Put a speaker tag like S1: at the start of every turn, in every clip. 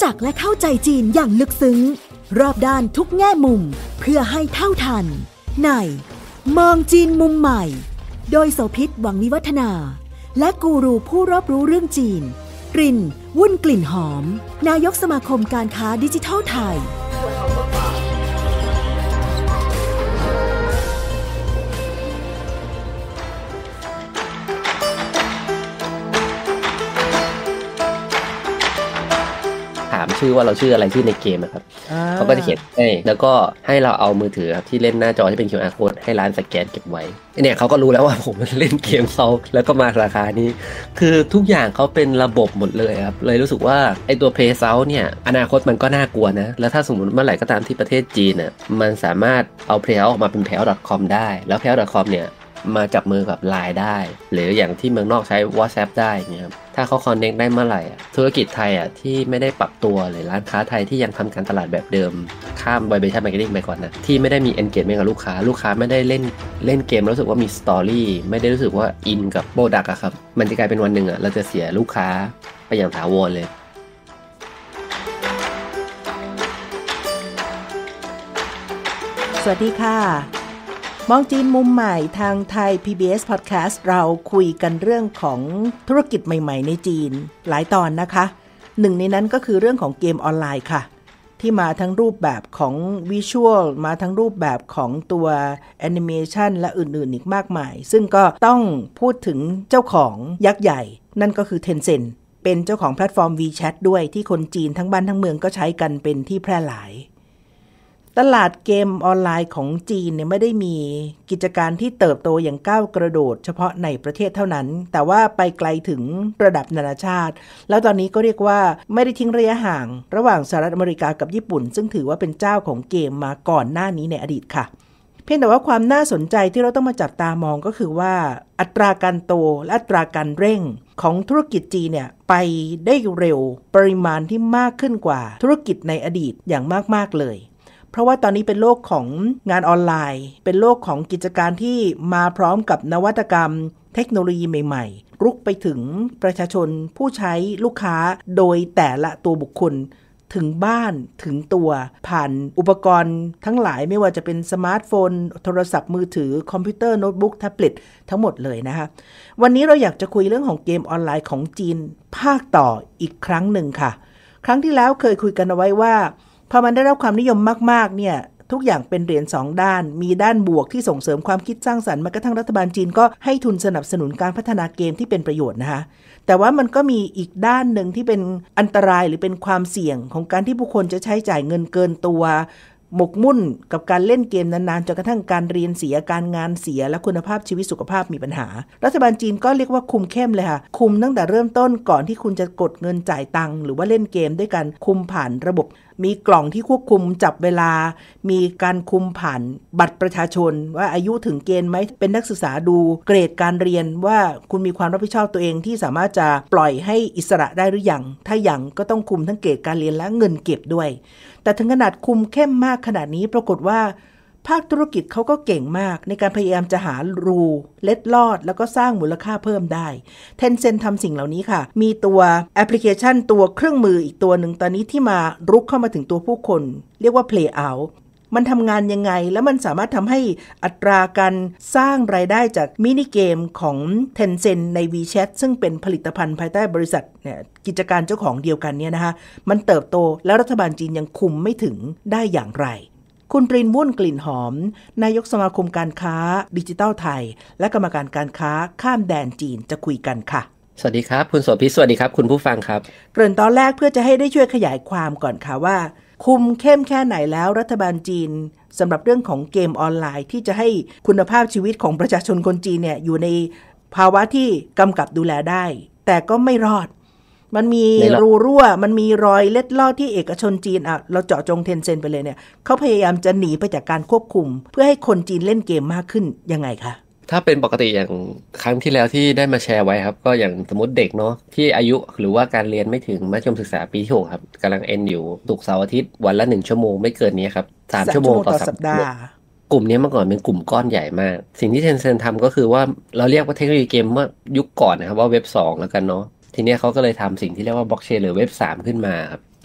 S1: จักและเข้าใจจีนอย่างลึกซึ้งรอบด้านทุกแง่มุมเพื่อให้เท่าทันในมองจีนมุมใหม่โดยโสภิต หวังวิวัฒนาและกูรูผู้รอบรู้เรื่องจีนริน วุ่นกลิ่นหอมนายกสมาคมการค้าดิจิทัลไทย
S2: ถามชื่อว่าเราชื่ออะไรชื่อในเกมนะครับเขาก็จะเขียนให้แล้วก็ให้เราเอามือถือครับที่เล่นหน้าจอที่เป็น QR code ให้ร้านสแกนเก็บไว้เนี่ยเขาก็รู้แล้วว่าผมเล่นเกมเขาแล้วก็มาราคานี้คือทุกอย่างเขาเป็นระบบหมดเลยครับเลยรู้สึกว่าไอตัว Play South เนี่ยอนาคตมันก็น่ากลัวนะแล้วถ้าสมมติเมื่อไหร่ก็ตามที่ประเทศจีนน่ะมันสามารถเอา Play Out ออกมาเป็น playout.com ได้แล้ว playout.com เนี่ยมาจับมือกับ LINE ได้หรืออย่างที่เมืองนอกใช้ WhatsApp ได้เงี้ยครับถ้าเขา connect ได้เมื่อไหร่ธุรกิจไทยที่ไม่ได้ปรับตัวหรือร้านค้าไทยที่ยังทำการตลาดแบบเดิมข้าม Vibration Marketing ไปก่อนนะที่ไม่ได้มี engagement กับลูกค้าไม่ได้เล่นเกมรู้สึกว่ามี story ไม่ได้รู้สึกว่าอินกับ product อะครับมันจะกลายเป็นวันหนึ่งเราจะเสียลูกค้าไปอย่างถาวรเลย
S3: สวัสดีค่ะมองจีนมุมใหม่ทางไทย PBS Podcast เราคุยกันเรื่องของธุรกิจใหม่ๆในจีนหลายตอนนะคะหนึ่งในนั้นก็คือเรื่องของเกมออนไลน์ค่ะที่มาทั้งรูปแบบของวิชวลมาทั้งรูปแบบของตัวแอนิเมชันและอื่นๆอีกมากมายซึ่งก็ต้องพูดถึงเจ้าของยักษ์ใหญ่นั่นก็คือ Tencent เป็นเจ้าของแพลตฟอร์ม WeChat ด้วยที่คนจีนทั้งบ้านทั้งเมืองก็ใช้กันเป็นที่แพร่หลายตลาดเกมออนไลน์ของจีนเนี่ยไม่ได้มีกิจการที่เติบโตอย่างก้าวกระโดดเฉพาะในประเทศเท่านั้นแต่ว่าไปไกลถึงระดับนานาชาติแล้วตอนนี้ก็เรียกว่าไม่ได้ทิ้งระยะห่างระหว่างสหรัฐอเมริกากับญี่ปุ่นซึ่งถือว่าเป็นเจ้าของเกมมาก่อนหน้านี้ในอดีตค่ะเพียงแต่ว่าความน่าสนใจที่เราต้องมาจับตามองก็คือว่าอัตราการโตและอัตราการเร่งของธุรกิจจีนเนี่ยไปได้เร็วปริมาณที่มากขึ้นกว่าธุรกิจในอดีตอย่างมากๆเลยเพราะว่าตอนนี้เป็นโลกของงานออนไลน์เป็นโลกของกิจการที่มาพร้อมกับนวัตกรรมเทคโนโลยีใหม่ๆรุกไปถึงประชาชนผู้ใช้ลูกค้าโดยแต่ละตัวบุคคลถึงบ้านถึงตัวผ่านอุปกรณ์ทั้งหลายไม่ว่าจะเป็นสมาร์ทโฟนโทรศัพท์มือถือคอมพิวเตอร์โน้ตบุ๊กแท็บเล็ตทั้งหมดเลยนะคะวันนี้เราอยากจะคุยเรื่องของเกมออนไลน์ของจีนภาคต่ออีกครั้งหนึ่งค่ะครั้งที่แล้วเคยคุยกันเอาไว้ว่าพอมันได้รับความนิยมมากๆเนี่ยทุกอย่างเป็นเหรียญ2ด้านมีด้านบวกที่ส่งเสริมความคิดสร้างสรรค์แม้กระทั่งรัฐบาลจีนก็ให้ทุนสนับสนุนการพัฒนาเกมที่เป็นประโยชน์นะคะแต่ว่ามันก็มีอีกด้านหนึ่งที่เป็นอันตรายหรือเป็นความเสี่ยงของการที่ผู้คนจะใช้จ่ายเงินเกินตัวหมกมุ่นกับการเล่นเกมนานๆจนกระทั่งการเรียนเสียการงานเสียและคุณภาพชีวิตสุขภาพมีปัญหารัฐบาลจีนก็เรียกว่าคุมเข้มเลยค่ะคุมตั้งแต่เริ่มต้นก่อนที่คุณจะกดเงินจ่ายตังค์หรือว่าเล่นเกมด้วยการคุมผ่านระบบมีกล่องที่ควบคุมจับเวลามีการคุมผ่านบัตรประชาชนว่าอายุถึงเกณฑ์ไหมเป็นนักศึกษาดูเกรดการเรียนว่าคุณมีความรับผิดชอบตัวเองที่สามารถจะปล่อยให้อิสระได้หรือยังถ้ายังก็ต้องคุมทั้งเกรดการเรียนและเงินเก็บด้วยแต่ถึงขนาดคุมเข้มมากขนาดนี้ปรากฏว่าภาคธุรกิจเขาก็เก่งมากในการพยายามจะหารูเล็ดลอดแล้วก็สร้างมูลค่าเพิ่มได้ Tencent ทำสิ่งเหล่านี้ค่ะมีตัวแอปพลิเคชันตัวเครื่องมืออีกตัวหนึ่งตอนนี้ที่มารุกเข้ามาถึงตัวผู้คนเรียกว่า Play Out มันทำงานยังไงแล้วมันสามารถทำให้อัตราการสร้างรายได้จากมินิเกมของ Tencent ใน WeChat ซึ่งเป็นผลิตภัณฑ์ภายใต้บริษัทเนี่ยกิจการเจ้าของเดียวกันเนี่ยนะคะมันเติบโตแล้วรัฐบาลจีนยังคุมไม่ถึงได้อย่างไรคุณปริน วุ่นกลิ่นหอมนายกสมาคมการค้าดิจิทัลไทยและกรรมการการค้าข้ามแดนจีนจะคุยกันค่ะ
S2: สวัสดีครับคุณโสภิตสวัสดีครับคุณผู้ฟังครับ
S3: เกริ่นตอนแรกเพื่อจะให้ได้ช่วยขยายความก่อนค่ะว่าคุมเข้มแค่ไหนแล้วรัฐบาลจีนสำหรับเรื่องของเกมออนไลน์ที่จะให้คุณภาพชีวิตของประชาชนคนจีนเนี่ยอยู่ในภาวะที่กำกับดูแลได้แต่ก็ไม่รอดมันมีรูรั่วมันมีรอยเล็ดลอดที่เอกชนจีนเราเจาะจง Tencent ไปเลยเนี่ยเขาพยายามจะหนีไปจากการควบคุมเพื่อให้คนจีนเล่นเกมมากขึ้นยังไงคะ
S2: ถ้าเป็นปกติอย่างครั้งที่แล้วที่ได้มาแชร์ไว้ครับก็อย่างสมมติเด็กเนาะที่อายุหรือว่าการเรียนไม่ถึงมัธยมศึกษาปีที่6ครับกำลังเอ็นอยู่ศุกร์เสาร์อาทิตย์วันละ1ชั่วโมงไม่เกินนี้ครับ3ชั่วโมงต่อสัปดาห์กลุ่มนี้เมื่อก่อนเป็นกลุ่มก้อนใหญ่มากสิ่งที่ Tencent ทำก็คือว่าเราเรียกว่าเทคโนโลยีเกมเมื่อยุคก่อนนะครับว่าเว็บ2แล้วกันเนาะทีนี้เขาก็เลยทำสิ่งที่เรียกว่าบล็อกเชนหรือเว็บ3ขึ้นมาครับ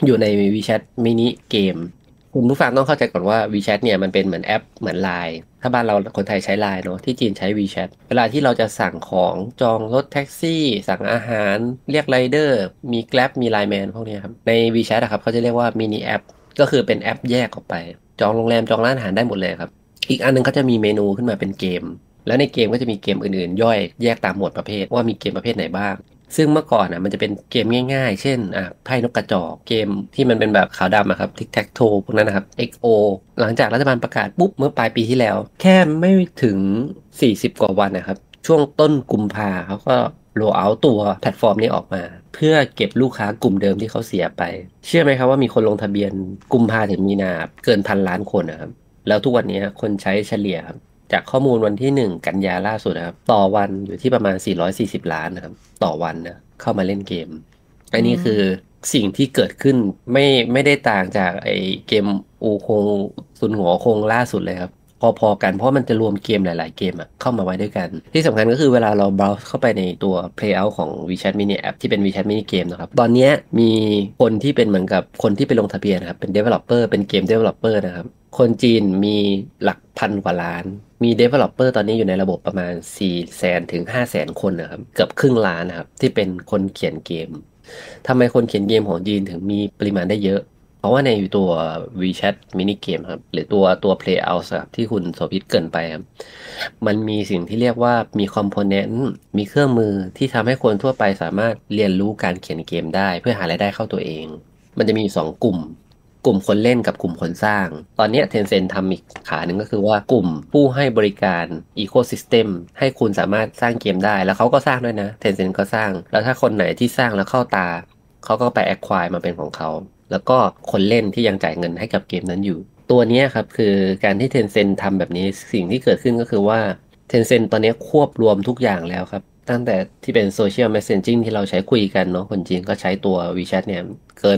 S2: อยู่ใน WeChat มินิเกมคุณผู้ฟังต้องเข้าใจก่อนว่า WeChat เนี่ยมันเป็นเหมือนแอปเหมือน LINE ถ้าบ้านเราคนไทยใช้ LINE เนาะที่จีนใช้ WeChat เวลาที่เราจะสั่งของจองรถแท็กซี่สั่งอาหารเรียกไรเดอร์มี Grab มี Line Man พวกนี้ครับใน WeChat อะครับเขาจะเรียกว่ามินิแอปก็คือเป็นแอปแยกออกไปจองโรงแรมจองร้านอาหารได้หมดเลยครับอีกอันนึงเขาจะมีเมนูขึ้นมาเป็นเกมแล้วในเกมก็จะมีเกมอื่นๆย่อยแยกตามหมวดประเภทว่ามีเกมประเภทไหนบ้างซึ่งเมื่อก่อนมันจะเป็นเกมง่ายๆเช่นไพ่นกกระจอกเกมที่มันเป็นแบบขาวดำครับทิกแท็กโทพวกนั้นนะครับ XO หลังจากรัฐบาลประกาศปุ๊บเมื่อปลายปีที่แล้วแค่ไม่ถึง40กว่าวันนะครับช่วงต้นกุมภาเขาก็โรลเอาท์ตัวแพลตฟอร์มนี้ออกมาเพื่อเก็บลูกค้ากลุ่มเดิมที่เขาเสียไปเชื่อไหมครับว่ามีคนลงทะเบียนกุมภาถึงมีนาเกิน1,000 ล้านคนนะครับแล้วทุกวันนี้คนใช้เฉลี่ยครับจากข้อมูลวันที่1กันยาล่าสุดนะครับต่อวันอยู่ที่ประมาณ440 ล้านนะครับต่อวันนะเข้ามาเล่นเกมอันนี้คือสิ่งที่เกิดขึ้นไม่ได้ต่างจากไอเกมอูคงซุนหัวคงล่าสุดเลยครับพอๆกันเพราะมันจะรวมเกมหลายๆเกมเข้ามาไว้ด้วยกันที่สำคัญก็คือเวลาเรา browse เข้าไปในตัว playout ของ WeChat Mini App ที่เป็น WeChat Mini Game นะครับตอนนี้มีคนที่เป็นเหมือนกับคนที่ไปลงทะเบียนนะครับเป็น developer เป็นเกม developer นะครับคนจีนมีหลักพันกว่าล้านมี developer ตอนนี้อยู่ในระบบประมาณ 400,000 ถึง 500,000 คนนะครับเกือบครึ่งล้านนะครับที่เป็นคนเขียนเกมทำไมคนเขียนเกมของจีนถึงมีปริมาณได้เยอะเพราะว่าในตัว WeChat Mini Game ครับหรือตัว Playout ครับที่คุณโสภิตเกริ่นไปครับมันมีสิ่งที่เรียกว่ามีคอมโพเนนต์มีเครื่องมือที่ทำให้คนทั่วไปสามารถเรียนรู้การเขียนเกมได้เพื่อหารายได้เข้าตัวเองมันจะมี2 กลุ่มคนเล่นกับกลุ่มคนสร้างตอนนี้ Tencent ทำอีกขาหนึ่งก็คือว่ากลุ่มผู้ให้บริการ Ecosystem ให้คุณสามารถสร้างเกมได้แล้วเขาก็สร้างด้วยนะ Tencent ก็สร้างแล้วถ้าคนไหนที่สร้างแล้วเข้าตาเขาก็ไป acquire มาเป็นของเขาแล้วก็คนเล่นที่ยังจ่ายเงินให้กับเกมนั้นอยู่ตัวนี้ครับคือการที่ Tencent ทำแบบนี้สิ่งที่เกิดขึ้นก็คือว่า Tencent ตอนนี้ควบรวมทุกอย่างแล้วครับตั้งแต่ที่เป็นโซเชียลเมสเซนจิ้งที่เราใช้คุยกันเนาะคนจีนก็ใช้ตัว WeChat เนี่ยเกิน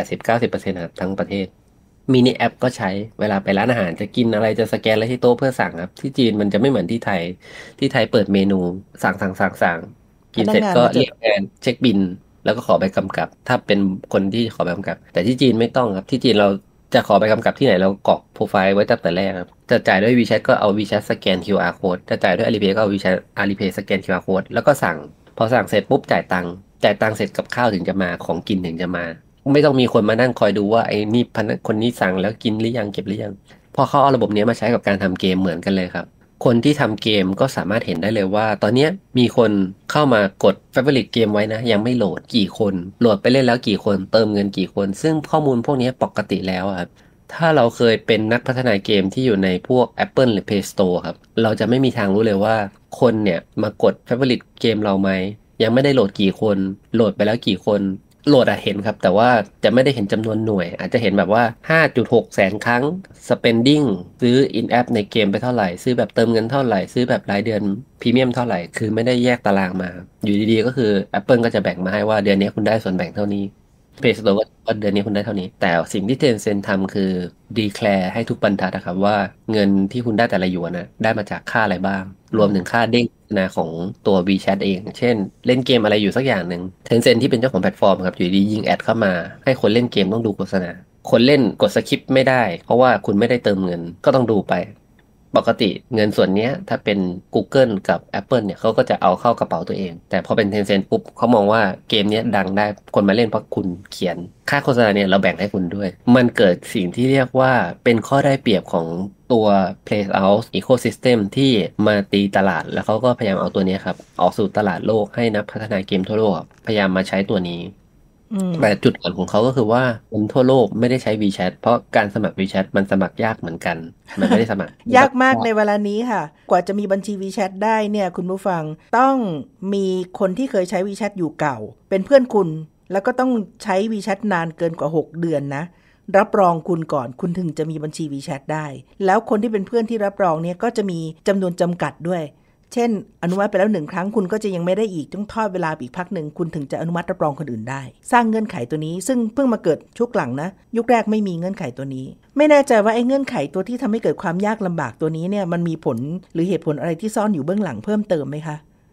S2: 80-90% ครับทั้งประเทศมินิแอปก็ใช้เวลาไปร้านอาหารจะกินอะไรจะสแกนอะไรที่โต๊ะเพื่อสั่งครับที่จีนมันจะไม่เหมือนที่ไทยเปิดเมนูสั่งกินเสร็จก็เรียกงานเช็คบิลแล้วก็ขอใบกำกับถ้าเป็นคนที่ขอใบกำกับแต่ที่จีนไม่ต้องครับที่จีนเราจะขอใบกำกับที่ไหนเรากรอกโปรไฟล์ไว้ตั้งแต่แรกครับจะจ่ายด้วย WeChat ก็เอา WeChat สแกน QR code จะจ่ายด้วย Alipay ก็เอา WeChat Alipay สแกน QR code แล้วก็สั่งพอสั่งเสร็จปุ๊บจ่ายตังค์เสร็จกับข้าวถึงจะมาของกินถึงจะมาไม่ต้องมีคนมานั่งคอยดูว่าไอ้นี่คนนี้สั่งแล้วกินหรือยังเก็บหรือยังพอเขาเอาระบบนี้มาใช้กับการทำเกมเหมือนกันเลยครับคนที่ทำเกมก็สามารถเห็นได้เลยว่าตอนนี้มีคนเข้ามากด Favorite เกมไว้นะยังไม่โหลดกี่คนโหลดไปเล่นแล้วกี่คนเติมเงินกี่คนซึ่งข้อมูลพวกนี้ปกติแล้วครับถ้าเราเคยเป็นนักพัฒนาเกมที่อยู่ในพวก Apple หรือ Play Store ครับเราจะไม่มีทางรู้เลยว่าคนเนี่ยมากด Favorite เกมเราไหมยังไม่ได้โหลดกี่คนโหลดไปแล้วกี่คนโหลดเห็นครับแต่ว่าจะไม่ได้เห็นจำนวนหน่วยอาจจะเห็นแบบว่า 5.6 แสนครั้ง spending ซื้อ in app ในเกมไปเท่าไหร่ซื้อแบบเติมเงินเท่าไหร่ซื้อแบบรายเดือนพรีเมียมเท่าไหร่คือไม่ได้แยกตารางมาอยู่ดีๆก็คือ Apple ก็จะแบ่งมาให้ว่าเดือนนี้คุณได้ส่วนแบ่งเท่านี้Play Store ก็เดือนนี้คุณได้เท่านี้แต่สิ่งที่ Tencent ทำคือ declare ให้ทุกบรรทัดนะครับว่าเงินที่คุณได้แต่ละหยวนได้มาจากค่าอะไรบ้างรวมถึงค่าเด้งนะของตัว WeChat เองเช่นเล่นเกมอะไรอยู่สักอย่างหนึ่ง Tencent ที่เป็นเจ้าของแพลตฟอร์มครับอยู่ดียิงแอดเข้ามาให้คนเล่นเกมต้องดูโฆษณาคนเล่นกดสคิปไม่ได้เพราะว่าคุณไม่ได้เติมเงินก็ต้องดูไปปกติเงินส่วนนี้ถ้าเป็น Google กับ Apple เนี่ยเขาก็จะเอาเข้ากระเป๋าตัวเองแต่พอเป็น Tencent ปุ๊บเขามองว่าเกมนี้ดังได้คนมาเล่นเพราะคุณเขียนค่าโฆษณาเนี่ยเราแบ่งให้คุณด้วยมันเกิดสิ่งที่เรียกว่าเป็นข้อได้เปรียบของตัว Playout Ecosystem ที่มาตีตลาดแล้วเขาก็พยายามเอาตัวนี้ครับออกสู่ตลาดโลกให้นักพัฒนาเกมทั่วโลกพยายามมาใช้ตัวนี้แต่จุดอ่อนของเขาก็คือว่าคนทั่วโลกไม่ได้ใช้ WeChat เพราะการสมัคร WeChat มันสมัครยากเหมือนกันมันไม่ได้สมัคร
S3: ยากมากในเวลานี้ค่ะกว่าจะมีบัญชี WeChat ได้เนี่ยคุณผู้ฟังต้องมีคนที่เคยใช้ WeChat อยู่เก่าเป็นเพื่อนคุณแล้วก็ต้องใช้ WeChat นานเกินกว่า6เดือนนะรับรองคุณก่อนคุณถึงจะมีบัญชี WeChat ได้แล้วคนที่เป็นเพื่อนที่รับรองเนี่ยก็จะมีจำนวนจำกัดด้วยเช่นอนุมัติไปแล้ว1ครั้งคุณก็จะยังไม่ได้อีกต้องทอดเวลาอีกพักหนึ่งคุณถึงจะอนุมัติรับรองคนอื่นได้สร้างเงื่อนไขตัวนี้ซึ่งเพิ่งมาเกิดชุกหลังนะยุคแรกไม่มีเงื่อนไขตัวนี้ไม่แน่ใจว่าไอ้เงื่อนไขตัวที่ทำให้เกิดความยากลำบากตัวนี้เนี่ยมันมีผลหรือเหตุผลอะไรที่ซ่อนอยู่เบื้องหลังเพิ่มเติมไหมคะ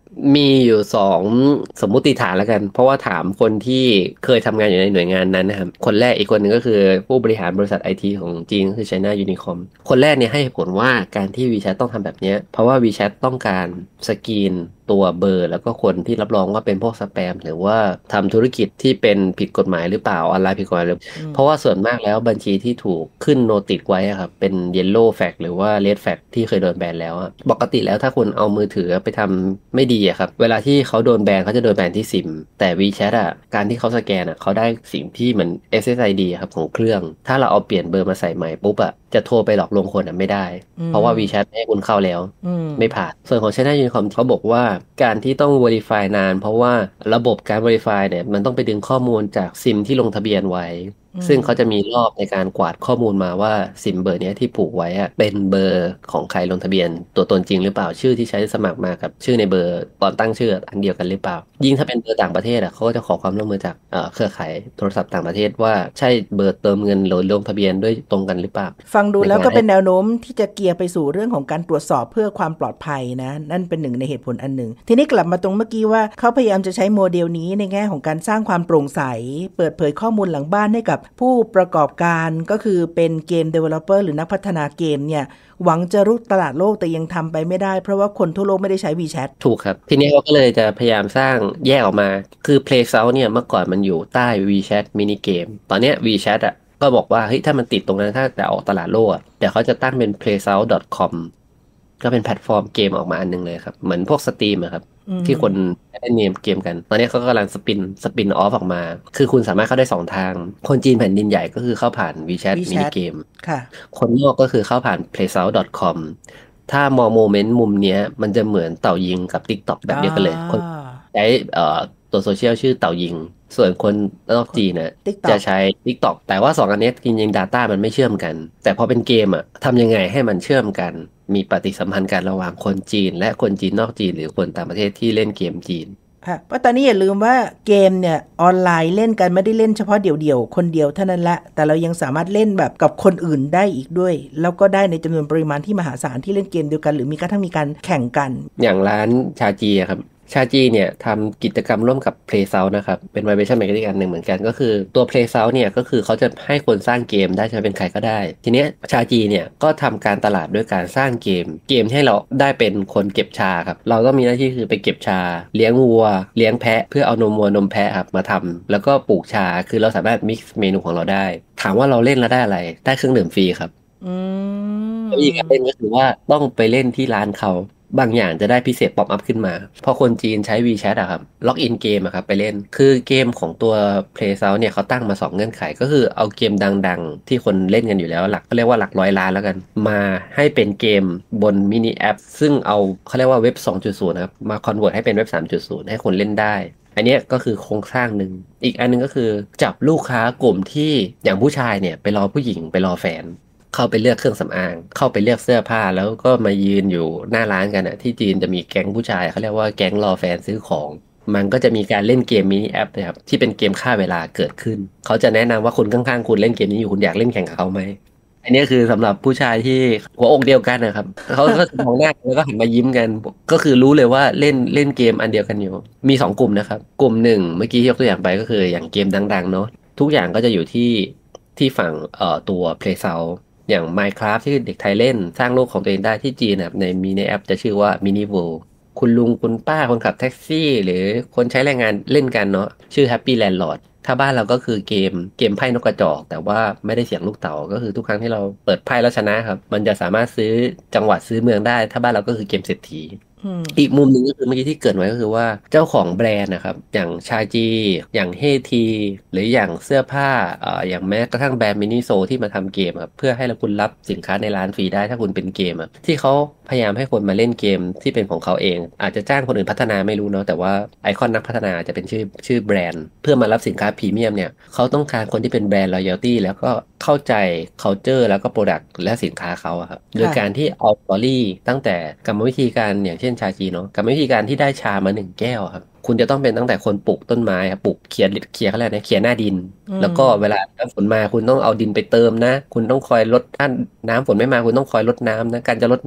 S2: มีอยู่2สมมุติฐานแล้วกันเพราะว่าถามคนที่เคยทำงานอยู่ในหน่วยงานนั้นนะครับคนแรกอีกคนหนึ่งก็คือผู้บริหารบริษัทไอทีของจีนคือ China Unicom คนแรกเนี่ยให้ผลว่าการที่ WeChat ต้องทำแบบนี้เพราะว่า WeChat ต้องการสกรีนตัวเบอร์แล้วก็คนที่รับรองว่าเป็นพวกสแปมหรือว่าทำธุรกิจที่เป็นผิดกฎหมายหรือเปล่าออนไลน์ผิดกฎหมายหรือเพราะว่าส่วนมากแล้วบัญชีที่ถูกขึ้นโนติสไว้ครับเป็น Yellow Flag หรือว่า Red Flag ที่เคยโดนแบนแล้วปกติแล้วถ้าคุณเอามือถือไปทำไม่ดีครับเวลาที่เขาโดนแบนเขาจะโดนแบนที่ซิมแต่ WeChat การที่เขาสแกนเขาได้สิ่งที่เหมือน SSID ครับของเครื่องถ้าเราเอาเปลี่ยนเบอร์มาใส่ใหม่ปุ๊บจะโทรไปหลอกลวงคนไม่ได้เพราะว่า WeChat ให้คุณเข้าแล้วไม่ผ่านส่วนของ China Unicom เขาบอกว่าการที่ต้อง verify นานเพราะว่าระบบการ verify เนี่ยมันต้องไปดึงข้อมูลจากซิมที่ลงทะเบียนไว้ซึ่งเขาจะมีรอบในการกวาดข้อมูลมาว่าซิมเบอร์นี้ที่ผูกไว้เป็นเบอร์ของใครลงทะเบียนตัวตนจริงหรือเปล่าชื่อที่ใช้สมัครมากับชื่อในเบอร์ตอนตั้งชื่ออันเดียวกันหรือเปล่ายิ่งถ้าเป็นเบอร์ต่างประเทศเขาก็จะขอความร่วมมือจากเครือข่ายโทรศัพท์ต่างประเทศว่าใช่เบอร์เติมเงินหรือลงทะเบียนด้วยตรงกันหรือเปล่า
S3: ฟังดูแล้วก็เป็นแนวโน้มที่จะเกียร์ไปสู่เรื่องของการตรวจสอบเพื่อความปลอดภัยนะนั่นเป็นหนึ่งในเหตุผลอันหนึ่งทีนี้กลับมาตรงเมื่อกี้ว่าเขาพยายามจะใช้โมเดลนี้ในแง่ของการสร้างความโปร่งใสเปิดเผยข้อมูลหลังบ้านให้กับผู้ประกอบการก็คือเป็นเกม developer หรือนักพัฒนาเกมเนี่ยหวังจะรุกตลาดโลกแต่ยังทำไปไม่ได้เพราะว่าคนทั่วโลกไม่ได้ใช้ WeChat
S2: ถูกครับทีนี้เขาก็เลยจะพยายามสร้างแยกออกมาคือ PlaySouth เนี่ยเมื่อก่อนมันอยู่ใต้ WeChat มินิเกมตอนนี้ WeChat ก็บอกว่าเฮ้ยถ้ามันติดตรงนั้นถ้าจะออกตลาดโลกเดี๋ยวเขาจะตั้งเป็น PlaySouth.com ก็เป็นแพลตฟอร์มเกมออกมาอันนึงเลยครับเหมือนพวก Steam ครับที่คนเล่นเกมกันตอนนี้เขากำลังสปินออฟออกมาคือคุณสามารถเข้าได้2ทางคนจีนแผ่นดินใหญ่ก็คือเข้าผ่าน WeChat มินิเกมคนนอกก็คือเข้าผ่าน PlaySouth.com ถ้ามองโมเมนต์มุมนี้มันจะเหมือนเต่ายิงกับ TikTok แบบเดียวกันเลยคนใช้ตัวโซเชียลชื่อเต่ายิงส่วนคนนอกจีนจะใช้ TikTok แต่ว่า2อันนี้จริงๆ Data มันไม่เชื่อมกันแต่พอเป็นเกมทำยังไงให้มันเชื่อมกันมีปฏิสัมพันธ์กันระหว่างคนจีนและคนจีนนอกจีนหรือคนต่างประเทศที่เล่นเกมจีน
S3: เพราะตอนนี้อย่าลืมว่าเกมเนี่ยออนไลน์เล่นกันไม่ได้เล่นเฉพาะเดี่ยวๆคนเดียวเท่านั้นละแต่เรายังสามารถเล่นแบบกับคนอื่นได้อีกด้วยแล้วก็ได้ในจำนวนปริมาณที่มหาศาลที่เล่นเกมเดียวกันหรือมีกระทั่งมีการแข่งกัน
S2: อย่างร้านชาจีครับชาจีเนี่ยทำกิจกรรมร่วมกับ PlaySouth นะครับเป็น Vibration Maker อีกอันหนึ่งเหมือนกันก็คือตัว PlaySouth เนี่ยก็คือเขาจะให้คนสร้างเกมได้จะเป็นใครก็ได้ทีเนี้ยชาจีเนี่ยก็ทำการตลาดด้วยการสร้างเกมให้เราได้เป็นคนเก็บชาครับเราต้องมีหน้าที่คือไปเก็บชาเลี้ยงวัวเลี้ยงแพะเพื่อเอานมวัวนมแพะครับมาทำแล้วก็ปลูกชาคือเราสามารถ mix เมนูของเราได้ถามว่าเราเล่นแล้วได้อะไรได้เครื่องดื่มฟรีครับวิธีการเล่นก็คือว่าต้องไปเล่นที่ร้านเขาบางอย่างจะได้พิเศษป๊อปอัพขึ้นมาเพราะคนจีนใช้ WeChat ครับล็อกอินเกมครับไปเล่นคือเกมของตัว PlaySouth เนี่ยเขาตั้งมา2เงื่อนไขก็คือเอาเกมดังๆที่คนเล่นกันอยู่แล้วหลักเขาเรียกว่าหลักร้อยล้านแล้วกันมาให้เป็นเกมบนมินิแอปซึ่งเอาเขาเรียกว่าเว็บ 2.0 ครับมาคอนเวิร์ตให้เป็นเว็บ 3.0 ให้คนเล่นได้อันนี้ก็คือโครงสร้างหนึ่งอีกอันนึงก็คือจับลูกค้ากลุ่มที่อย่างผู้ชายเนี่ยไปรอผู้หญิงไปรอแฟนเข้าไปเลือกเครื่องสำอางเข้าไปเลือกเสื้อผ้าแล้วก็มายืนอยู่หน้าร้านกันที่จีนจะมีแก๊งผู้ชายเขาเรียกว่าแก๊งรอแฟนซื้อของมันก็จะมีการเล่นเกมมินิแอปนะครับที่เป็นเกมฆ่าเวลาเกิดขึ้นเขาจะแนะนำว่าคุณข้างๆคุณเล่นเกมนี้อยู่คุณอยากเล่นแข่งกับเขาไหมอันนี้คือสำหรับผู้ชายที่หัวอกเดียวกันนะครับเขาก็มองหน้าแล้วก็หันมายิ้มกันก็คือรู้เลยว่าเล่นเกมอันเดียวกันอยู่มี2กลุ่มนะครับกลุ่มหนึ่งเมื่อกี้ยกตัวอย่างไปก็คืออย่างเกมดังๆเนาะทุกอย่างก็จะอยู่ที่ฝั่งตัว PlaySouthอย่าง Minecraft ที่เด็กไทยเล่นสร้างโลกของตัวเองได้ที่จีนในมีในแอปจะชื่อว่า Mini World คุณลุงคุณป้าคนขับแท็กซี่หรือคนใช้แรงงานเล่นกันเนาะชื่อ Happy Landlord ถ้าบ้านเราก็คือเกมไพ่นกกระจอกแต่ว่าไม่ได้เสียงลูกเต๋าก็คือทุกครั้งที่เราเปิดไพ่แล้วชนะครับมันจะสามารถซื้อจังหวัดซื้อเมืองได้ถ้าบ้านเราก็คือเกมเศรษฐีอีกมุมหนึ่งก็คือเมื่อกี้ที่เกิดไว้ก็คือว่าเจ้าของแบรนด์นะครับอย่างชาจีอย่างเฮทีหรืออย่างเสื้อผ้าอย่างแม้กระทั่งแบรนด์มินิโซที่มาทำเกมครับเพื่อให้คุณรับสินค้าในร้านฟรีได้ถ้าคุณเป็นเกมที่เขาพยายามให้คนมาเล่นเกมที่เป็นของเขาเองอาจจะจ้างคนอื่นพัฒนาไม่รู้เนาะแต่ว่าไอคอนนักพัฒนาจะเป็นชื่อแบรนด์เพื่อมารับสินค้าพรีเมียมเนี่ยเขาต้องการคนที่เป็นแบรนด์ loyalty แล้วก็เข้าใจ culture แล้วก็ product และสินค้าเขาครับโดยการที่เอาสตอรี่ตั้งแต่กรรมวิธีการอย่างเช่นชาจีเนาะกรรมวิธีการที่ได้ชามา1แก้วครับคุณจะต้องเป็นตั้งแต่คนปลูกต้นไม้ครับปลูกเคลียร์อะไรนะเคลียร์หน้าดินแล้วก็เวลาน้ำฝนมาคุณต้องเอาดินไปเติมนะคุณต้องคอยลดถ้าน้ำฝนไม่มาคุณต้องคอยลดน้ำนะการจะลดน้ำได้คุณ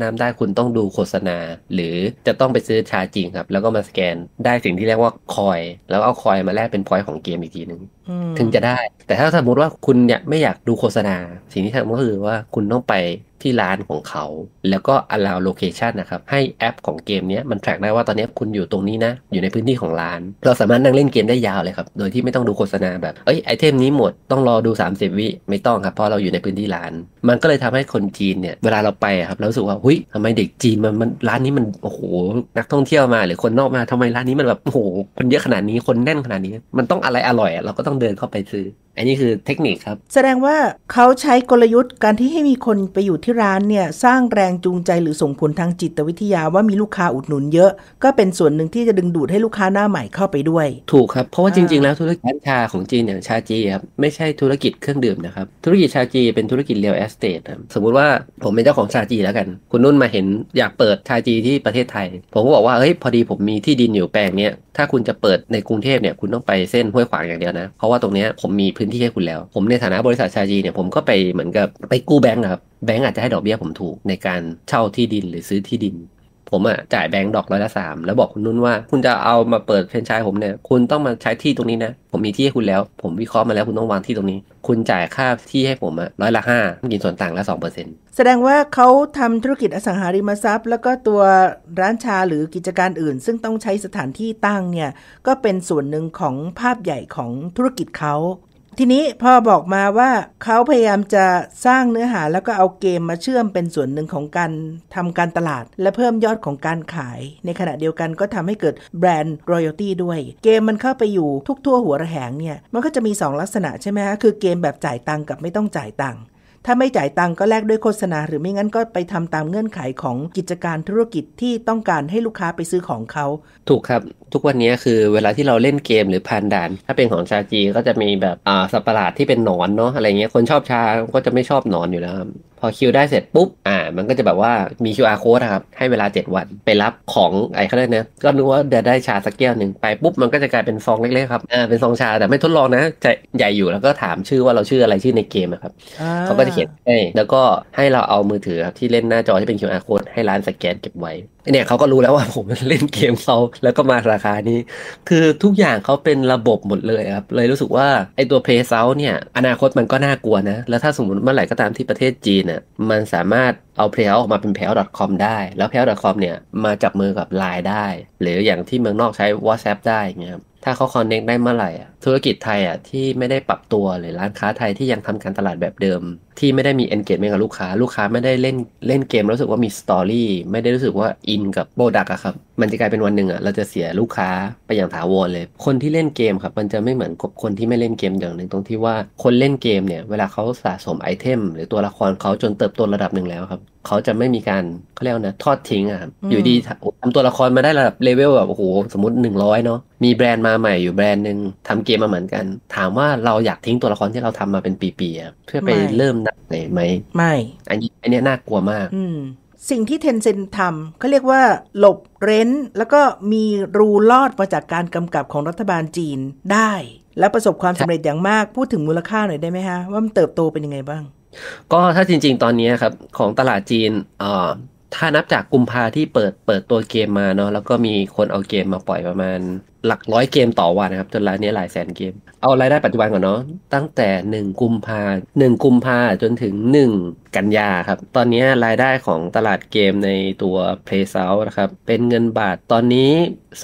S2: ต้องดูโฆษณาหรือจะต้องไปซื้อชาจริงครับแล้วก็มาสแกนได้สิ่งที่เรียกว่าคอยแล้วเอาคอยมาแลกเป็นพอยต์ของเกมอีกทีนึงถึงจะได้แต่ถ้าสมมติว่าคุณเนี่ยไม่อยากดูโฆษณาสิ่งที่ทำก็คือว่าคุณต้องไปที่ร้านของเขาแล้วก็ allow location นะครับให้แอปของเกมนี้มัน track ได้ว่าตอนนี้คุณอยู่ตรงนี้นะอยู่ในพื้นที่ของร้านเราสามารถนั่งเล่นเกมได้ยาวเลยครับโดยที่ไม่ต้องดูโฆษณาแบบไอเทมนี้หมดต้องรอดู30วิไม่ต้องครับเพราะเราอยู่ในพื้นที่ร้านมันก็เลยทำให้คนจีนเนี่ยเวลาเราไปครับเรารู้สึกว่าเฮ้ยทำไมเด็กจีนมันร้านนี้มันโอ้โหนักท่องเที่ยวมาหรือคนนอกมาทำไมร้านนี้มันแบบโอ้โหคนเยอะขนาดนี้คนแน่นขนาดนี้มันต้องอะไรอร่อยเราก็ต้องเดินเข้าไปซื้ออันนี้คือเทคนิคครับ
S3: แสดงว่าเขาใช้กลยุทธ์การที่ให้มีคนไปอยู่ที่ร้านเนี่ยสร้างแรงจูงใจหรือส่งผลทางจิตวิทยาว่ามีลูกค้าอุดหนุนเยอะก็เป็นส่วนหนึ่งที่จะดึงดูดให้ลูกค้าหน้าใหม่เข้าไปด้วย
S2: ถูกครับเพราะว่าจริงๆแล้วธุรกิจชาของจีนอย่างชาจีครับไม่ใช่ธุรกิจเครื่องดื่มนะครับธุรกิจชาจีเป็นธุรกิจเรียลเอสเตทครับสมมุติว่าผมเป็นเจ้าของชาจีแล้วกันคุณนุ่นมาเห็นอยากเปิดชาจีที่ประเทศไทยผมก็บอกว่าเฮ้ยพอดีผมมีที่ดินอยู่แปลงเนี้ยถ้าคุณจะเปิดในกรุงเทพเนี่ยคุณต้องไปเส้นห้วยขวางอย่างเดียวนะเพราะว่าตรงเนี้ยผมมีพื้นที่ให้คุณแล้วผมในฐานะบริษัทชาจีเนี่ยผมก็ไปเหมือนกับไปกู้แบงก์ครับแบงก์อาจจะให้ดอกเบี้ยผมถูกในการเช่าที่ดินหรือซื้อที่ดินผมจ่ายแบงก์ดอก100% แล้วบอกคุณนุ่นว่าคุณจะเอามาเปิดแฟรนไชส์ผมเนี่ยคุณต้องมาใช้ที่ตรงนี้นะผมมีที่ให้คุณแล้วผมวิเคราะห์มาแล้วคุณต้องวางที่ตรงนี้คุณจ่ายค่าที่ให้ผม5%กินส่วนต่างละ 2%
S3: แสดงว่าเขาทำธุรกิจอสังหาริมทรัพย์แล้วก็ตัวร้านชาหรือกิจการอื่นซึ่งต้องใช้สถานที่ตั้งเนี่ยก็เป็นส่วนหนึ่งของภาพใหญ่ของธุรกิจเขาทีนี้พอบอกมาว่าเขาพยายามจะสร้างเนื้อหาแล้วก็เอาเกมมาเชื่อมเป็นส่วนหนึ่งของการทำการตลาดและเพิ่มยอดของการขายในขณะเดียวกันก็ทำให้เกิดแบรนด์ royalty ด้วยเกมมันเข้าไปอยู่ทุกทั่วหัวระแหงเนี่ยมันก็จะมี2ลักษณะใช่ไหมคะคือเกมแบบจ่ายตังค์กับไม่ต้องจ่ายตังค์ถ้าไม่จ่ายตังค์ก็แลกด้วยโฆษณาหรือไม่งั้นก็ไปทำตามเงื่อนไขของกิจการธุรกิจที่ต้องการให้ลูกค้าไปซื้อของเขา
S2: ถูกครับทุกวันนี้คือเวลาที่เราเล่นเกมหรือผ่านด่านถ้าเป็นของชาจีก็จะมีแบบสัตว์ประหลาดที่เป็นหนอนเนาะอะไรเงี้ยคนชอบชาก็จะไม่ชอบหนอนอยู่แล้วครับพอคิวได้เสร็จปุ๊บมันก็จะแบบว่ามี QR code ครับให้เวลา7วันไปรับของเขาเรียกนะก็นึกว่าจะได้ชาสักแก้วนึงไปปุ๊บมันก็จะกลายเป็นซองเล็กๆครับเป็นซองชาแต่ไม่ทดลองนะจะใหญ่อยู่แล้วก็ถามชื่อว่าเราชื่ออะไรชื่อในเกมครับเขาก็จะเขียนให้แล้วก็ให้เราเอามือถือครับที่เล่นหน้าจอที่เป็น QR code ให้ร้านสแกนเก็บไว้เนี่ยเขาก็รู้แล้วว่าผมเล่นเกมเขาแล้วก็มาราคานี้คือทุกอย่างเขาเป็นระบบหมดเลยครับเลยรู้สึกว่าไอตัว Play South เนี่ยอนาคตมันก็น่ากลัวนะแล้วถ้าสมมติเมื่อไหร่ก็ตามที่ประเทศจีนมันสามารถเอา Play Out ออกมาเป็น playout.com ได้แล้ว playout.com เนี่ยมาจับมือกับ LINE ได้หรืออย่างที่เมืองนอกใช้ WhatsApp ได้เงี้ยครับถ้าเขา connect ได้เมื่อไหร่ธุรกิจไทยที่ไม่ได้ปรับตัวหรือร้านค้าไทยที่ยังทำการตลาดแบบเดิมที่ไม่ได้มี engagement กับลูกค้าไม่ได้เล่นเกมรู้สึกว่ามี story ไม่ได้รู้สึกว่าอินกับ product ครับมันจะกลายเป็นวันหนึ่งเราจะเสียลูกค้าไปอย่างถาวรเลยคนที่เล่นเกมครับมันจะไม่เหมือนกับคนที่ไม่เล่นเกมอย่างหนึ่งตรงที่ว่าคนเล่นเกมเนี่ยเวลาเขาสะสมไอเทมหรือตัวละครเขาจนเติบโตระดับหนึ่งแล้วครับเขาจะไม่มีการเขาเรียกนะทอดทิ้งครับอยู่ดีทำตัวละครมาได้ระดับเลเวลแบบโอ้โหสมมติ100เนาะมีแบรนด์มาใหม่อยู่แบรนด์นึงทำเกมมาเหมือนกันถามว่าเราอยากทิ้งตัวละครที่เราทำมาเป็นปีๆเพื่อไปเริ่มนับไหนไหม
S3: ไม่
S2: อันนี้น่ากลัวมาก
S3: สิ่งที่ Tencent ทำเขาเรียกว่าหลบเร้นแล้วก็มีรูลอดมาจากการกำกับของรัฐบาลจีนได้และประสบความสำเร็จอย่างมากพูดถึงมูลค่าหน่อยได้ไหมฮะว่ามันเติบโตเป็นยังไงบ้าง
S2: ก็ถ้าจริงๆตอนนี้ครับของตลาดจีนถ้านับจากกุมภาที่เปิดตัวเกมมาเนาะแล้วก็มีคนเอาเกมมาปล่อยประมาณหลักร้อยเกมต่อวันนะครับจนรายนี้หลายแสนเกมเอารายได้ปัจจุบันก่อนเนาะตั้งแต่1กุมภาจนถึง1กันยาครับตอนนี้รายได้ของตลาดเกมในตัว Play South นะครับเป็นเงินบาทตอนนี้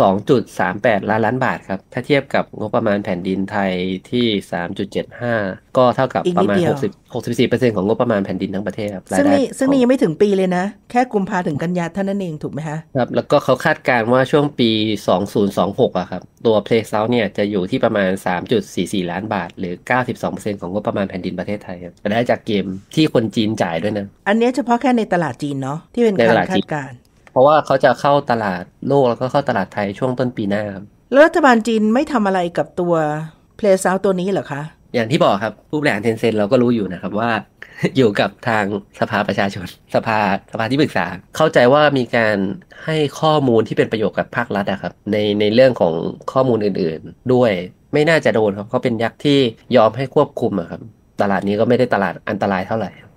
S2: 2.38 ล้านบาทครับถ้าเทียบกับงบประมาณแผ่นดินไทยที่ 3.75 ก็เท่ากับประมาณ64% ของงบประมาณแผ่นดินทั้งประเทศครับ
S3: ซึ่งนี่ยังไม่ถึงปีเลยนะแค่กุมภาถึงกันยาเท่านั้นเองถูกไหมคะ
S2: ครับแล้วก็เขาคาดการณ์ว่าช่วงปี2026ครับตัว Play South เนี่ยจะอยู่ที่ประมาณ 3.44 ล้านบาทหรือ 92% ของงบประมาณแผ่นดินประเทศไทยครับได้จากเกมที่คนจีนจ่ายด้วยนะ
S3: อันนี้เฉพาะแค่ในตลาดจีนเนาะที่เป็นการคาดการณ์
S2: เพราะว่าเขาจะเข้าตลาดโลกแล้วก็เข้าตลาดไทยช่วงต้นปีหน้าครับ
S3: แล้วรัฐบาลจีนไม่ทำอะไรกับตัว Play South ตัวนี้เหรอคะ
S2: อย่างที่บอกครับผู้บริหาร Tencent เราก็รู้อยู่นะครับว่า อยู่กับทางสภาประชาชนสภาที่ปรึกษาเข้าใจว่ามีการให้ข้อมูลที่เป็นประโยชน์กับภาครัฐครับในเรื่องของข้อมูลอื่นๆด้วยไม่น่าจะโดนครับเขาเป็นยักษ์ที่ยอมให้ควบคุมครับตลาดนี้ก็ไม่ได้ตลาดอันตรายเท่าไหร่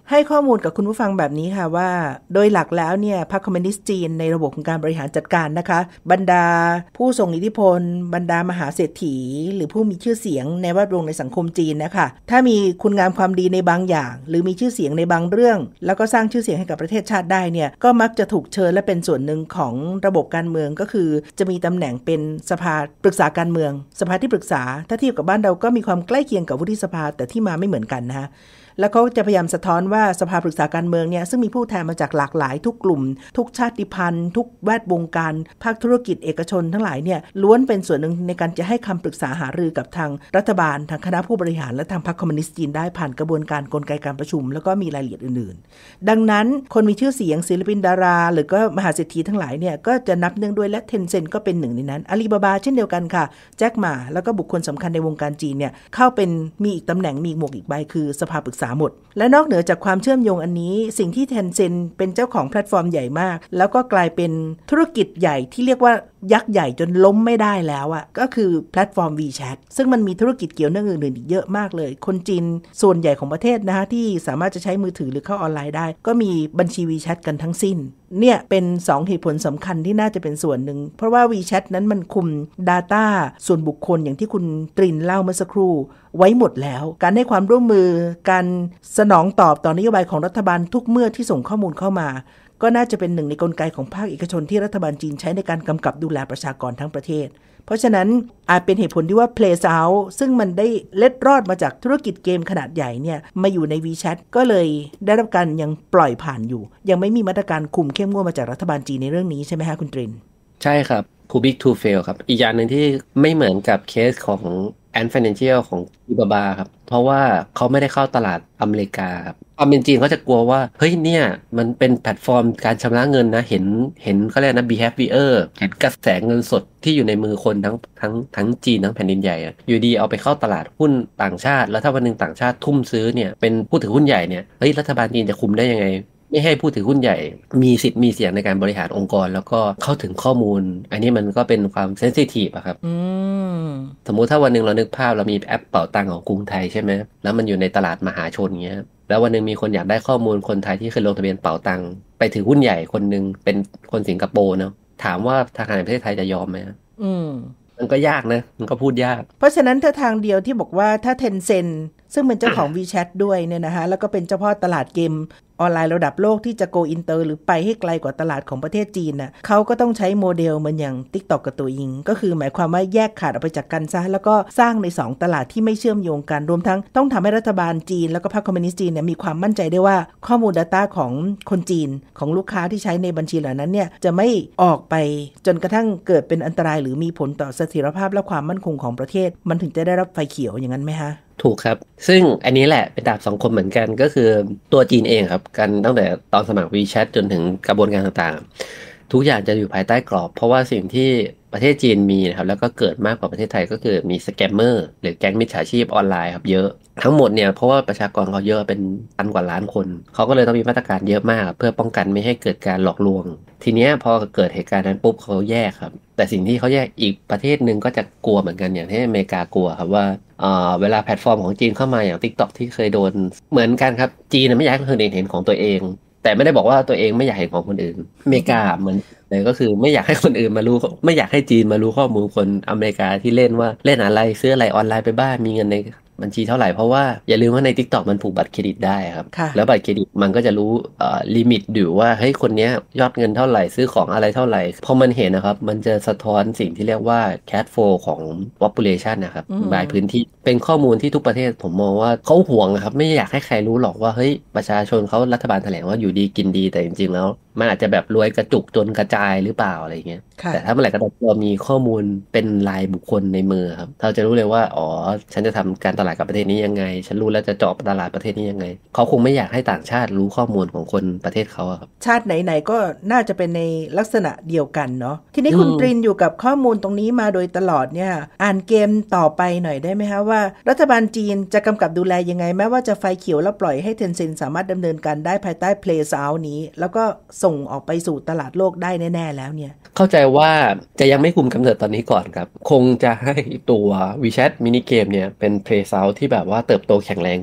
S3: ให้ข้อมูลกับคุณผู้ฟังแบบนี้ค่ะว่าโดยหลักแล้วเนี่ยพรรคคอมมิวนิสต์จีนในระบบของการบริหารจัดการนะคะบรรดาผู้ทรงอิทธิพลบรรดามหาเศรษฐีหรือผู้มีชื่อเสียงในแวดวงในสังคมจีนนะคะถ้ามีคุณงามความดีในบางอย่างหรือมีชื่อเสียงในบางเรื่องแล้วก็สร้างชื่อเสียงให้กับประเทศชาติได้เนี่ยก็มักจะถูกเชิญและเป็นส่วนหนึ่งของระบบการเมืองก็คือจะมีตำแหน่งเป็นสภาปรึกษาการเมืองสภาที่ปรึกษาถ้าเทียบกับบ้านเราก็มีความใกล้เคียงกับวุฒิสภาแต่ที่มาไม่เหมือนกันนะคะแล้วเขาจะพยายามสะท้อนว่าสภาปรึกษาการเมืองเนี่ยซึ่งมีผู้แทนมาจากหลากหลายทุกกลุ่มทุกชาติพันธุ์ทุกแวดวงการภาคธุรกิจเอกชนทั้งหลายเนี่ยล้วนเป็นส่วนหนึ่งในการจะให้คำปรึกษาหารือกับทางรัฐบาลทางคณะผู้บริหารและทางพรรคคอมมิวนิสต์จีนได้ผ่านกระบวนการกลไกการประชุมแล้วก็มีรายละเอียดอื่นๆดังนั้นคนมีชื่อเสียงศิลปินดาราหรือก็มหาเศรษฐีทั้งหลายเนี่ยก็จะนับเนื่องด้วยและเทนเซ็นต์ก็เป็นหนึ่งในนั้นอาลีบาบาเช่นเดียวกันค่ะแจ็คหม่าแล้วก็บุคคลสำคัญในวงการจีนเนี่ยเข้าเป็นมีอีกตำแหน่งมีหมวกอีกใบคือสภาปรึกษาหมดและนอกเหนือจากความเชื่อมโยงอันนี้สิ่งที่เทนเซ็นต์เป็นเจ้าของแพลตฟอร์มใหญ่มากแล้วก็กลายเป็นธุรกิจใหญ่ที่เรียกว่ายักษ์ใหญ่จนล้มไม่ได้แล้วอ่ะก็คือแพลตฟอร์ม WeChat ซึ่งมันมีธุรกิจเกี่ยวเนื่องอื่นๆอีกเยอะมากเลยคนจีนส่วนใหญ่ของประเทศนะคะที่สามารถจะใช้มือถือหรือเข้าออนไลน์ได้ก็มีบัญชี WeChat กันทั้งสิ้นเนี่ยเป็น2เหตุผลสำคัญที่น่าจะเป็นส่วนหนึ่งเพราะว่า WeChat นั้นมันคุม Data ส่วนบุคคลอย่างที่คุณตรินเล่าเมื่อสักครู่ไว้หมดแล้วการให้ความร่วมมือการสนองตอบต่อนโยบายของรัฐบาลทุกเมื่อที่ส่งข้อมูลเข้ามาก็น่าจะเป็นหนึ่งในกลไกของภาคเอกชนที่รัฐบาลจีนใช้ในการกำกับดูแลประชากรทั้งประเทศเพราะฉะนั้นอาจเป็นเหตุผลที่ว่า Plays Out ซึ่งมันได้เล็ดรอดมาจากธุรกิจเกมขนาดใหญ่เนี่ยมาอยู่ใน WeChat ก็เลยได้รับการยังปล่อยผ่านอยู่ยังไม่มีมาตรการคุมเข้มงวดมาจากรัฐบาลจีนในเรื่องนี้ใช่ไหมคะคุณตริน
S2: ใช่ครับ Too Big to Fail ครับอีกอย่างหนึ่งที่ไม่เหมือนกับเคสของAnt Financial ของอีบาบาครับเพราะว่าเขาไม่ได้เข้าตลาดอเมริกาครับความเป็นจริงเขาจะกลัวว่าเฮ้ยเนี่ยมันเป็นแพลตฟอร์มการชำระเงินนะเห็นเขาเรียกนะ behavior เห็นกระแสเงินสดที่อยู่ในมือคนทั้งจีนทั้งแผ่นดินใหญ่อยู่ดีเอาไปเข้าตลาดหุ้นต่างชาติแล้วถ้าวันหนึ่งต่างชาติทุ่มซื้อเนี่ยเป็นผู้ถือหุ้นใหญ่เนี่ยเฮ้ยรัฐบาลจีนจะคุมได้ยังไงไม่ให้ผู้ถือหุ้นใหญ่มีสิทธิ์มีเสียงในการบริหารองค์กรแล้วก็เข้าถึงข้อมูลอันนี้มันก็เป็นความเซนซิทีฟอะครับสมมุติถ้าวันหนึ่งเรานึกภาพเรามีแอปเป๋าตังค์ของกรุงไทยใช่ไหมแล้วมันอยู่ในตลาดมหาชนเงี้ยแล้ววันหนึ่งมีคนอยากได้ข้อมูลคนไทยที่เคยลงทะเบียนเป๋าตังค์ไปถือหุ้นใหญ่คนหนึ่งเป็นคนสิงคโปร์เนาะถามว่าธนาคารแห่งประเทศไทยจะยอมไหมมันก็ยากนะมันก็พูดยาก
S3: เพราะฉะนั้นถ้าทางเดียวที่บอกว่าถ้า Tencent ซึ่งเป็นเจ้าของ WeChat ด้วยเนี่ยนะคะแล้วก็เป็นเจ้าพ่อตลาดเกมออนไลน์ระดับโลกที่จะ go inter หรือไปให้ไกลกว่าตลาดของประเทศจีนน่ะเขาก็ต้องใช้โมเดลเหมือนอย่าง TikTok กับตัวอิงก็คือหมายความว่าแยกขาดออกไปจากกันซะแล้วก็สร้างใน2ตลาดที่ไม่เชื่อมโยงกันรวมทั้งต้องทำให้รัฐบาลจีนแล้วก็พรรคคอมมิวนิสต์จีนเนี่ยมีความมั่นใจได้ว่าข้อมูล Data ของคนจีนของลูกค้าที่ใช้ในบัญชีเหล่านั้นเนี่ยจะไม่ออกไปจนกระทั่งเกิดเป็นอันตรายหรือมีผลต่อเสถียรภาพและความมั่นคงของประเทศมันถึงจะได้รับไฟเขียวอย่างนั้นไหมคะ
S2: ถูกครับซึ่งอันนี้แหละเป็นดาบสองคมเหมือนกันก็คือตัวจีนเองครับกันตั้งแต่ตอนสมัคร WeChat จนถึงกระบวนการต่างๆทุกอย่างจะอยู่ภายใต้กรอบเพราะว่าสิ่งที่ประเทศจีนมีนะครับแล้วก็เกิดมากกว่าประเทศไทยก็คือมีสแกมเมอร์หรือแก๊งมิจฉาชีพออนไลน์ครับเยอะทั้งหมดเนี่ยเพราะว่าประชากรเขาเยอะเป็นพันกว่าล้านคนเขาก็เลยต้องมีมาตรการเยอะมากเพื่อป้องกันไม่ให้เกิดการหลอกลวงทีเนี้ยพอเกิดเหตุการณ์นั้นปุ๊บเขาแยกครับแต่สิ่งที่เขาแยกอีกประเทศนึงก็จะกลัวเหมือนกันอย่างที่อเมริกากลัวครับว่าเวลาแพลตฟอร์มของจีนเข้ามาอย่าง TikTok ที่เคยโดนเหมือนกันครับจีนไม่อยากให้คนอื่นเห็นของตัวเองแต่ไม่ได้บอกว่าตัวเองไม่อยากเห็นของคนอื่นอเมริกาเหมือนเลยก็คือไม่อยากให้คนอื่นมารู้ไม่อยากให้จีนมารู้ข้อมูลคนอเมริกาที่เล่นว่าเล่นอะไรซื้ออะไรออนไลน์ไปบ้างมีเงินในบัญชีเท่าไหร่เพราะว่าอย่าลืมว่าใน TikTok มันผูกบัตรเครดิตได้ครับแล้วบัตรเครดิตมันก็จะรู้ลิมิตอยู่ว่าเฮ้ยคนเนี้ยยอดเงินเท่าไหร่ซื้อของอะไรเท่าไหร่พอมันเห็นนะครับมันจะสะท้อนสิ่งที่เรียกว่า cash flow ของ population นะครับบายพื้นที่เป็นข้อมูลที่ทุกประเทศผมมองว่าเขาห่วงครับไม่อยากให้ใครรู้หรอกว่าเฮ้ยประชาชนเขารัฐบาลแถลงว่าอยู่ดีกินดีแต่จริงๆแล้วมันอาจจะแบบรวยกระจุกจนกระจายหรือเปล่าอะไรเงี้ยแต่ถ้าเมื่อไหร่ก็เรามีข้อมูลเป็นรายบุคคลในมือครับเราจะรู้เลยว่าอ๋อฉันจะทำการตลาดกับประเทศนี้ยังไงฉันรู้แล้วจะเจาะตลาดประเทศนี้ยังไงเขาคงไม่อยากให้ต่างชาติรู้ข้อมูลของคนประเทศเขาครับ
S3: ชาติไหนๆก็น่าจะเป็นในลักษณะเดียวกันเนาะทีนี้คุณตรินอยู่กับข้อมูลตรงนี้มาโดยตลอดเนี่ยอ่านเกมต่อไปหน่อยได้ไหมคะว่ารัฐบาลจีนจะกำกับดูแลยังไงแม้ว่าจะไฟเขียวแล้วปล่อยให้ Tencent สามารถดำเนินการได้ภายใต้ Plays Out นี้แล้วก็ส่งออกไปสู่ตลาดโลกได้แน่ๆแล้วเนี่ย
S2: เข้าใจว่าจะยังไม่คุมกำเนิดตอนนี้ก่อนครับคงจะให้ตัว WeChat มินิเกมเนี่ยเป็น Plays Out ที่แบบว่าเติบโตแข็งแรงก่อน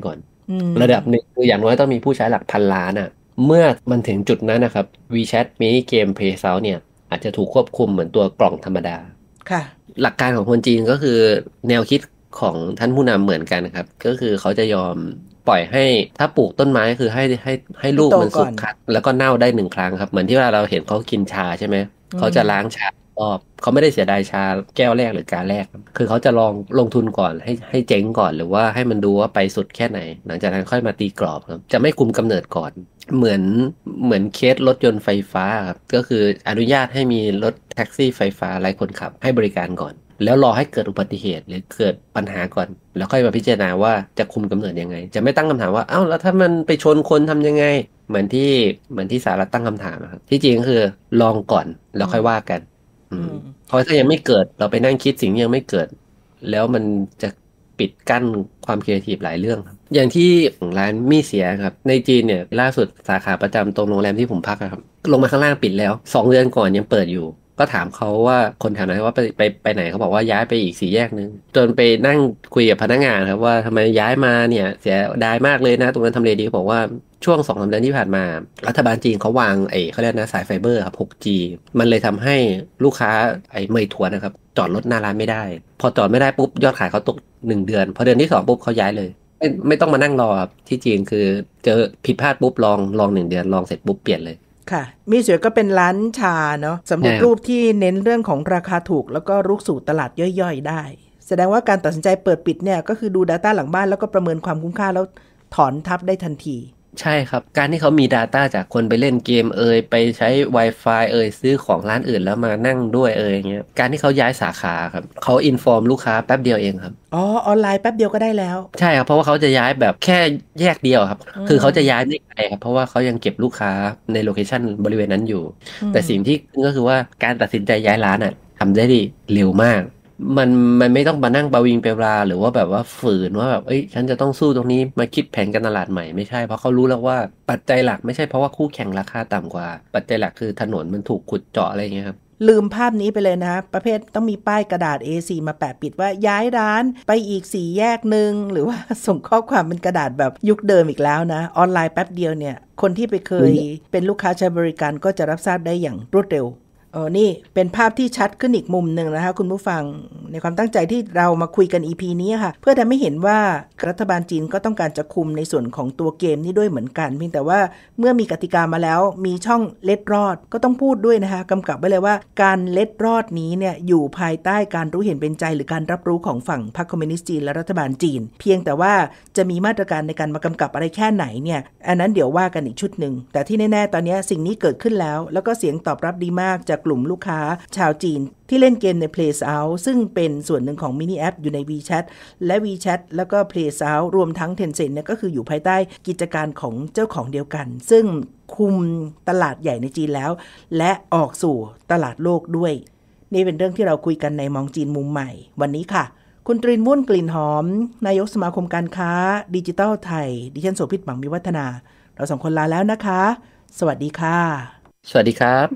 S2: ระดับหนึ่งคืออย่างน้อยต้องมีผู้ใช้หลักพันล้านอ่ะเมื่อมันถึงจุดนั้นนะครับ WeChat Mini Game Playout เนี่ยอาจจะถูกควบคุมเหมือนตัวกล่องธรรมดา
S3: ค่ะ
S2: หลักการของคนจีนก็คือแนวคิดของท่านผู้นำเหมือนกันครับก็คือเขาจะยอมปล่อยให้ถ้าปลูกต้นไม้คือให้ลูกมันสุกครั้งแล้วก็เน่าได้1 ครั้งครับเหมือนที่เวลาเราเห็นเขากินชาใช่ไหมเขาจะล้างชารอบเขาไม่ได้เสียดายชาแก้วแรกหรือการแรกคือเขาจะลงทุนก่อนให้เจ๊งก่อนหรือว่าให้มันดูว่าไปสุดแค่ไหนหลังจากนั้นค่อยมาตีกรอบครับจะไม่คุมกำเนิดก่อนเหมือนเคสรถยนต์ไฟฟ้าครับก็คืออนุญาตให้มีรถแท็กซี่ไฟฟ้าไร้คนขับให้บริการก่อนแล้วรอให้เกิดอุบัติเหตุหรือเกิดปัญหาก่อนแล้วค่อยมาพิจารณาว่าจะคุมกำเนิดยังไงจะไม่ตั้งคำถามว่าเอ้าแล้วถ้ามันไปชนคนทำยังไงเหมือนที่สหรัฐตั้งคำถามครับที่จริงก็คือลองก่อนแล้วค่อยว่ากันเพราะถ้ายังไม่เกิดเราไปนั่งคิดสิ่งยังไม่เกิดแล้วมันจะปิดกั้นความครีเอทีฟหลายเรื่องครับอย่างที่ร้านมี่เสียครับในจีนเนี่ยล่าสุดสาขาประจำตรงโรงแรมที่ผมพักครับลงมาข้างล่างปิดแล้ว2 เดือนก่อนยังเปิดอยู่ก็ถามเขาว่าคนแถวนั้นว่าไปไหนเขาบอกว่าย้ายไปอีก4 แยกนึงจนไปนั่งคุยกับพนักงานครับว่าทำไมย้ายมาเนี่ยเสียดายมากเลยนะตรงนั้นทำเลดีเขาบอกว่าช่วง 2-3 เดือนที่ผ่านมารัฐบาลจีนเขาวางเขาเรียกนะสายไฟเบอร์ครับ 6G มันเลยทำให้ลูกค้าเมยถวนนะครับจอดรถหน้าร้านไม่ได้พอจอดไม่ได้ปุ๊บยอดขายเขาตก1 เดือนพอเดือนที่2ปุ๊บเขาย้ายเลยไม่ต้องมานั่งรอครับที่จีนคือเจอผิดพลาดปุ๊บลอง1 เดือนลองเสร็จปุ๊บเปลี่ยนเลย
S3: ค่ะมีเสือก็เป็นร้านชาเนาะสำเร็จรูปที่เน้นเรื่องของราคาถูกแล้วก็รุกสู่ตลาดย่อยๆได้แสดงว่าการตัดสินใจเปิดปิดเนี่ยก็คือดู Data หลังบ้านแล้วก็ประเมินความคุ้มค่าแล้วถอนทับได้ทันที
S2: ใช่ครับการที่เขามี Data จากคนไปเล่นเกมไปใช้ Wi-Fi ซื้อของร้านอื่นแล้วมานั่งด้วยอย่างเงี้ยการที่เขาย้ายสาขาครับเขาอินฟอร์มลูกค้าแป๊บเดียวเองครับ
S3: ออนไลน์แป๊บเดียวก็ได้แล้ว
S2: ใช่ครับเพราะว่าเขาจะย้ายแบบแค่แยกเดียวครับคือเขาจะย้ายไม่ไกลครับเพราะว่าเขายังเก็บลูกค้าในโลเคชั่นบริเวณนั้นอยู่แต่สิ่งที่ก็คือว่าการตัดสินใจย้ายร้านทำได้เร็วมากมันไม่ต้องมานั่งประวิงเปราหรือว่าแบบว่าฝืนว่าแบบฉันจะต้องสู้ตรงนี้มาคิดแผนการตลาดใหม่ไม่ใช่เพราะเขารู้แล้วว่าปัจจัยหลักไม่ใช่เพราะว่าคู่แข่งราคาต่ำกว่าปัจจัยหลักคือถนนมันถูกขุดเจาะอะไรอย่างเงี้ยครับ
S3: ลืมภาพนี้ไปเลยนะประเภทต้องมีป้ายกระดาษ A4 มาแปะปิดว่าย้ายร้านไปอีก4 แยกนึงหรือว่าส่งข้อความเป็นกระดาษแบบยุคเดิมอีกแล้วนะออนไลน์แป๊บเดียวเนี่ยคนที่ไปเคยเป็นลูกค้าใช้บริการก็จะรับทราบได้อย่างรวดเร็วนี่เป็นภาพที่ชัดขึ้นอีกมุมหนึ่งนะคะคุณผู้ฟังในความตั้งใจที่เรามาคุยกัน EP นี้ค่ะเพื่อทำให้เห็นว่ารัฐบาลจีนก็ต้องการจะคุมในส่วนของตัวเกมนี้ด้วยเหมือนกันเพียงแต่ว่าเมื่อมีกติกามาแล้วมีช่องเล็ดรอดก็ต้องพูดด้วยนะคะกำกับไว้เลยว่าการเล็ดรอดนี้เนี่ยอยู่ภายใต้การรู้เห็นเป็นใจหรือการรับรู้ของฝั่งพรรคคอมมิวนิสต์จีนและรัฐบาลจีนเพียงแต่ว่าจะมีมาตรการในการมากำกับอะไรแค่ไหนเนี่ยอันนั้นเดี๋ยวว่ากันอีกชุดนึงแต่ที่แน่ๆตอนนี้สิ่งนี้เกิดขึ้นแล้วก็เสียงตอบรับดีมากจากกลุ่มลูกค้าชาวจีนที่เล่นเกมใน Playout ซึ่งเป็นส่วนหนึ่งของมินิแอปอยู่ใน WeChat และ WeChat แล้วก็ Playout รวมทั้ง Tencent เนี่ยก็คืออยู่ภายใต้กิจการของเจ้าของเดียวกันซึ่งคุมตลาดใหญ่ในจีนแล้วและออกสู่ตลาดโลกด้วยนี่เป็นเรื่องที่เราคุยกันในมองจีนมุมใหม่วันนี้ค่ะคุณตรินวุ่นกลิ่นหอมนายกสมาคมการค้าดิจิทัลไทยดิฉันโสภิต หมั่งมีวัฒนาเรา2 คนลาแล้วนะคะสวัสดีค่ะ
S2: สวัสดีครับ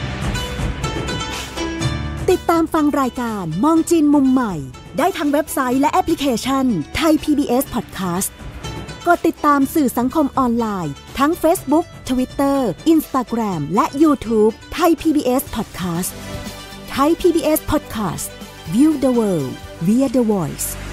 S1: ติดตามฟังรายการมองจีนมุมใหม่ได้ทางเว็บไซต์และแอปพลิเคชัน Thai PBS Podcast กดติดตามสื่อสังคมออนไลน์ทั้ง Facebook, Twitter, Instagram และ YouTube Thai PBS Podcast Thai PBS Podcast View the world via the voice